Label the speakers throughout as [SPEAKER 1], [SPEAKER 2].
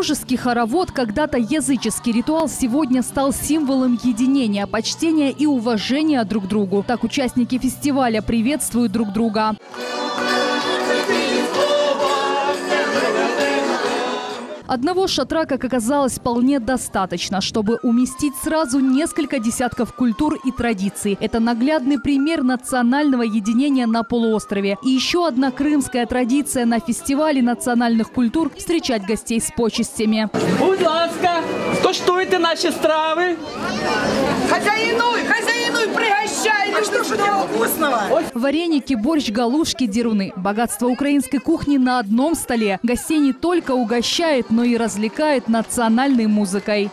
[SPEAKER 1] Дружеский хоровод, когда-то языческий ритуал, сегодня стал символом единения, почтения и уважения друг к другу. Так участники фестиваля приветствуют друг друга. Одного шатра, как оказалось, вполне достаточно, чтобы уместить сразу несколько десятков культур и традиций. Это наглядный пример национального единения на полуострове. И еще одна крымская традиция на фестивале национальных культур – встречать гостей с почестями.
[SPEAKER 2] Будь ласка, коштуйте наші страви.
[SPEAKER 3] Хозяинуй, пригощай! А что ж у тебя вкусного?
[SPEAKER 1] Вареники, борщ, галушки, деруны. Богатство украинской кухни на одном столе. Гостей не только угощает, но и развлекает национальной музыкой.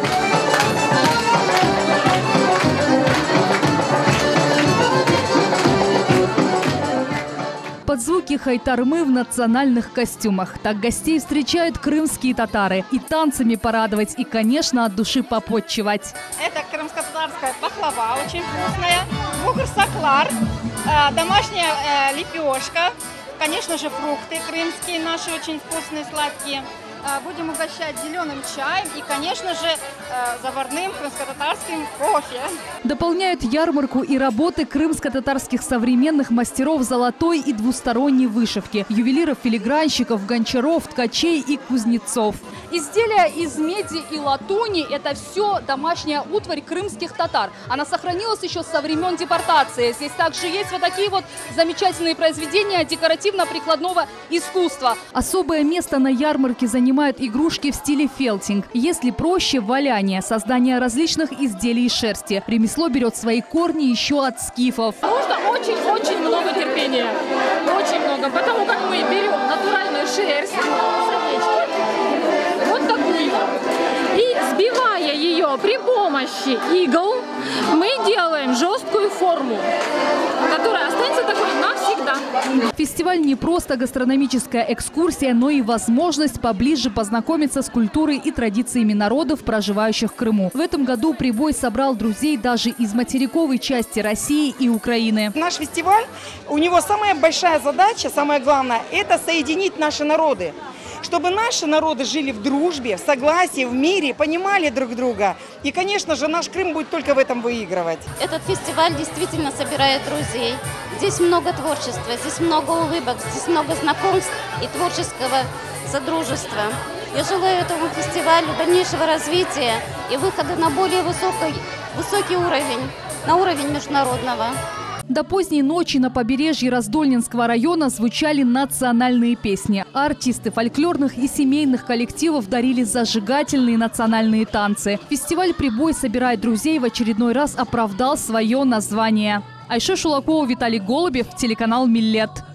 [SPEAKER 1] Под звуки хайтармы в национальных костюмах. Так гостей встречают крымские татары. И танцами порадовать, и, конечно, от души попотчевать.
[SPEAKER 4] Это крымско-татарская пахлава, очень вкусная. Бугр-саклар, домашняя лепешка. Конечно же, фрукты крымские наши, очень вкусные, сладкие. Будем угощать зеленым чаем и, конечно же, заварным крымско-татарским кофе.
[SPEAKER 1] Дополняют ярмарку и работы крымско-татарских современных мастеров золотой и двусторонней вышивки, ювелиров, филигранщиков, гончаров, ткачей и кузнецов.
[SPEAKER 5] Изделия из меди и латуни – это все домашняя утварь крымских татар. Она сохранилась еще со времен депортации. Здесь также есть вот такие вот замечательные произведения декоративно-прикладного искусства.
[SPEAKER 1] Особое место на ярмарке занимают игрушки в стиле фелтинг. Если проще – валяние, создание различных изделий из шерсти. Ремесло берет свои корни еще от скифов.
[SPEAKER 5] Нужно очень-очень много терпения. Очень много. Потому как мы берем натуральную шерсть, вот такую, и сбивая ее при помощи игл, мы делаем жесткую форму, которая останется такой навсегда.
[SPEAKER 1] Фестиваль не просто гастрономическая экскурсия, но и возможность поближе познакомиться с культурой и традициями народов, проживающих в Крыму. В этом году прибой собрал друзей даже из материковой части России и Украины.
[SPEAKER 3] Наш фестиваль, у него самая большая задача, самое главное, это соединить наши народы. Чтобы наши народы жили в дружбе, в согласии, в мире, понимали друг друга. И, конечно же, наш Крым будет только в этом выигрывать.
[SPEAKER 6] Этот фестиваль действительно собирает друзей. Здесь много творчества, здесь много улыбок, здесь много знакомств и творческого содружества. Я желаю этому фестивалю дальнейшего развития и выхода на более высокий уровень, на уровень международного.
[SPEAKER 1] До поздней ночи на побережье Раздольнинского района звучали национальные песни. А артисты фольклорных и семейных коллективов дарили зажигательные национальные танцы. Фестиваль «Прибой собирает друзей» в очередной раз оправдал свое название. Айша Шулакова, Виталий Голубев, телеканал «Миллет».